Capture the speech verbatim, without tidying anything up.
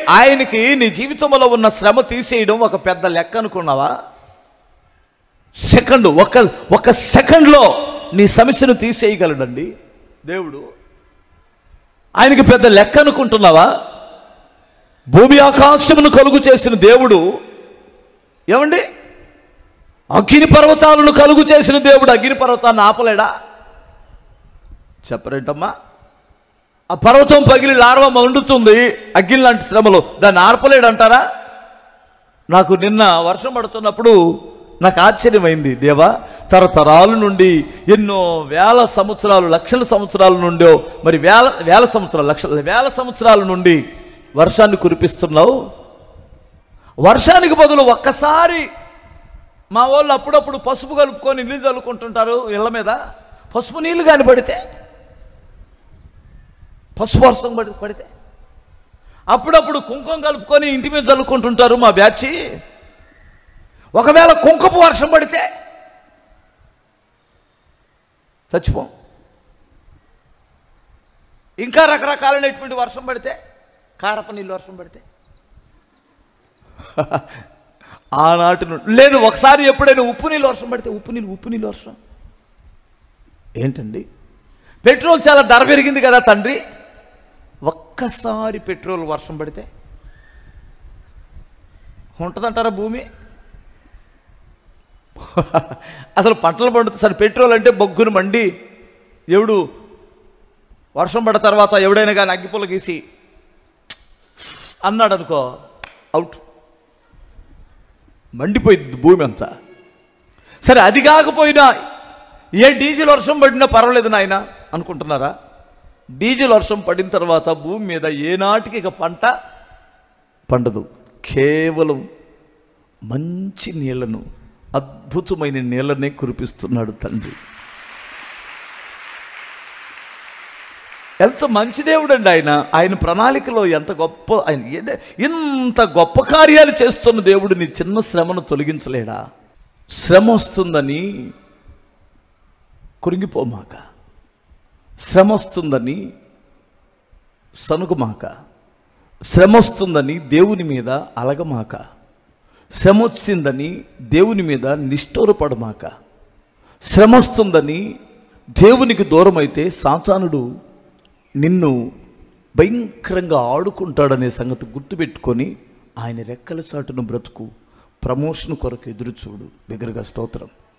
ఆయనకి నీ జీవితంలో ఉన్న శ్రమ తీసేయడం ఒక పెద్ద లెక్క అనుకున్నావా? సెకండ్, ఒక ఒక సెకండ్లో నీ సమస్యను తీసేయగలడండి దేవుడు. ఆయనకి పెద్ద లెక్క అనుకుంటున్నావా? భూమి ఆకాశమును కలుగు చేసిన దేవుడు, ఏమండి, అగ్ని పర్వతాలను కలుగు చేసిన దేవుడు అగ్ని పర్వతాన్ని ఆపలేడా? చెప్పరేంటమ్మా? ఆ పర్వతం పగిలి లార్వ మండుతుంది, అగ్ని లాంటి శ్రమలు, దాన్ని ఆర్పలేడంటారా? నాకు నిన్న వర్షం పడుతున్నప్పుడు నాకు ఆశ్చర్యమైంది. దేవా, తరతరాల నుండి ఎన్నో వేల సంవత్సరాలు, లక్షల సంవత్సరాల నుండో, మరి వేల వేల సంవత్సరాలు లక్షల వేల సంవత్సరాల నుండి వర్షాన్ని కురిపిస్తున్నావు. వర్షానికి బదులు ఒక్కసారి మా వాళ్ళు అప్పుడప్పుడు పసుపు కలుపుకొని నీళ్ళు చల్లుకుంటుంటారు ఇళ్ళ మీద. పసుపు నీళ్ళు కానీ పడితే, పసుపు వర్షం పడి పడితే అప్పుడప్పుడు కుంకుమ కలుపుకొని ఇంటి మీద చల్లుకుంటుంటారు మా బ్యాచి. ఒకవేళ కుంకుమ వర్షం పడితే చచ్చిపోం. ఇంకా రకరకాలైనటువంటి వర్షం పడితే, కారప నీళ్ళు వర్షం పడితే ఆనాటి నుండి లేదు. ఒకసారి ఎప్పుడైనా ఉప్పు నీళ్ళు వర్షం పడితే, ఉప్పు నీళ్ళు ఉప్పు నీళ్ళు వర్షం ఏంటండి? పెట్రోల్ చాలా ధర పెరిగింది కదా తండ్రి. ఒక్కసారి పెట్రోల్ వర్షం పడితే ఉంటుందంటారా భూమి? అసలు పంటలు పండుతుంది సార్. పెట్రోల్ అంటే బొగ్గును మండి, ఎవడు వర్షం పడిన తర్వాత ఎవడైనా కానీ అగ్గిపుల్ల గీసి అన్నాడు అనుకో, అవుట్, మండిపోయింది భూమి అంతా. సరే, అది కాకపోయినా ఏ డీజిల్ వర్షం పడినా పర్వాలేదు నాయన అనుకుంటున్నారా? డీజిల్ వర్షం పడిన తర్వాత భూమి మీద ఏనాటికి ఇక పంట పండదు. కేవలం మంచి నీళ్లను, అద్భుతమైన నీళ్ళనే కురిపిస్తున్నాడు తండ్రి. ఎంత మంచి దేవుడు అండి ఆయన. ఆయన ప్రణాళికలో ఎంత గొప్ప, ఆయన ఏదే ఇంత గొప్ప కార్యాలు చేస్తున్న దేవుడు నీ చిన్న శ్రమను తొలగించలేడా? శ్రమ వస్తుందని కురింగిపోమాక, శ్రమ వస్తుందని సనుగుమాక, శ్రమ వస్తుందని దేవుని మీద అలగమాక, శ్రమ వచ్చిందని దేవుని మీద నిష్ఠూరపడమాక. శ్రమ వస్తుందని దేవునికి దూరం అయితే సాతానుడు నిన్ను భయంకరంగా ఆడుకుంటాడనే సంగతి గుర్తుపెట్టుకొని ఆయన రెక్కల చాటును బ్రతుకు. ప్రమోషన్ కొరకు ఎదురు చూడు. బిగ్గరగా స్తోత్రం.